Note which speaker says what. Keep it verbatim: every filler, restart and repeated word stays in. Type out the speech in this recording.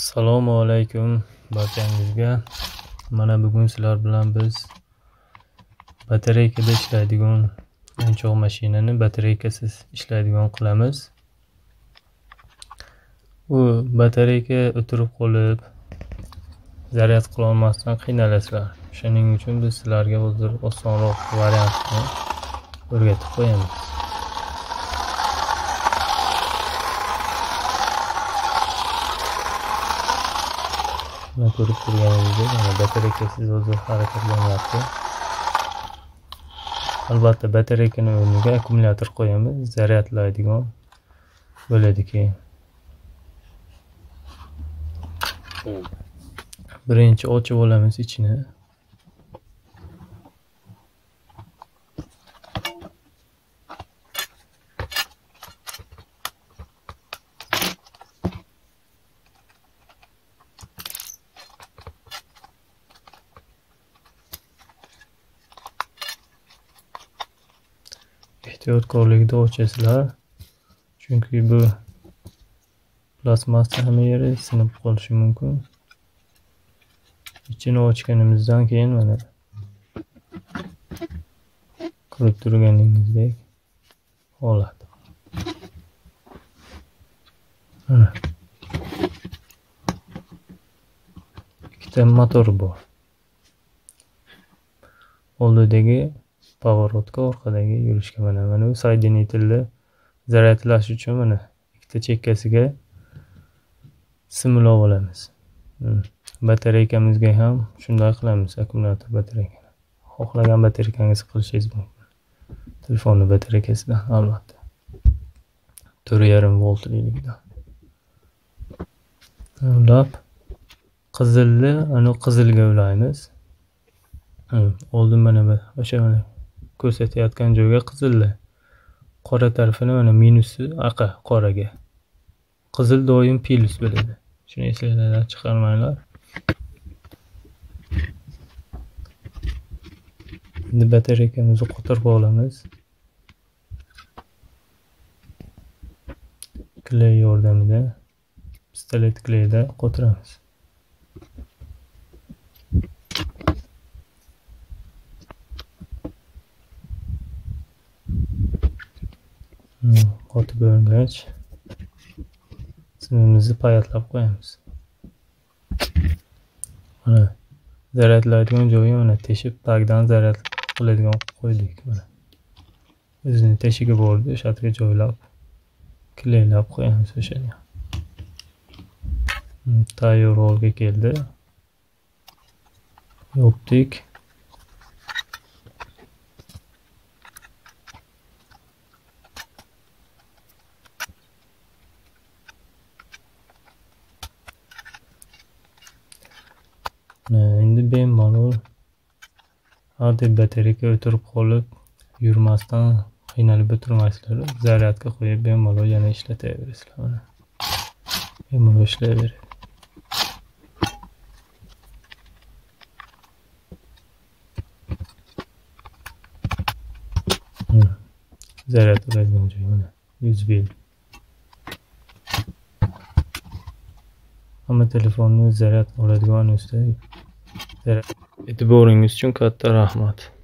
Speaker 1: Assalomu alaykum barchangizga. Mana bugun sizlar bilan biz batareykada ishlaydigan o'yinchoq mashinani batareykasiz ishlaydigan qilamiz. U batareyka o'tirib qolib zaryad qila olmasdan qiynalasizlar. Shuning uchun biz sizlarga hozir osonroq variantni o'rgatib qo'yamiz. Mana ko'rib turganingizdek, mana batareykasiz hozir harakatlanyapti. Albatta batareykani o'rniga akkumulyator qo'yamiz, zaryadlaydigan bo'ladi keyin. Birinchi ochib olamiz ichini. Ehtiyotkorlikda ochasizlar, chunki bu plastmassa hamma yeri sinib qolishi mumkin. İçini ochganimizdan keyin mana ko'rib turganingizdek holat. Mana ikkita motor bor. Oldidagi pavorotka, orqadagi yurishga mana mana bu soedinitelli zaryadlash uchun mana ikkita chekkasiga simlab olamiz. Batareykamizga ham shunday qilamiz, akkumulyator batareykani. Xohlagan batareykangizni qilishingiz mumkin. Telefonni batareykasidan albatta. to'rt yarim voltligidan. Ulab qizilni ana qizilga ulaymiz. Oldin mana bu o'sha mana ko'rsatayotgan joyga qizilli. Qora tarafini mana minusi aqa qoraga. Qizil doim plus bo'ladi. Shuni esingizdan chiqarmanglar. Endi batareykamizni qotirib olamiz. Kley yordamida, pistolet kleyda qotiramiz. Qotib bo'lgach, simimizni payatlab qo'yamiz. Mana zaryadlaydigan joyi mana teshib, tagdan zaryad qiladigan qo'ydik mana. O'zining teshigi bor edi, o'sha yerga joylab, kleylab qo'yamiz o'shani. Tayyor holga keldi. Yopdik. Endi bemalol hadeb batareyka o'tirib qolib yurmasdan qiynalib o'tirmaysizlar. Zaryadga qo'yib bemalol yana ishlataverasizlar mana. Bemalol ishlayveradi. Zaryad oladigan joy mana yuz volt. Hamma telefonni zaryad oladigan usta. E'tiboringiz uchun katta rahmat.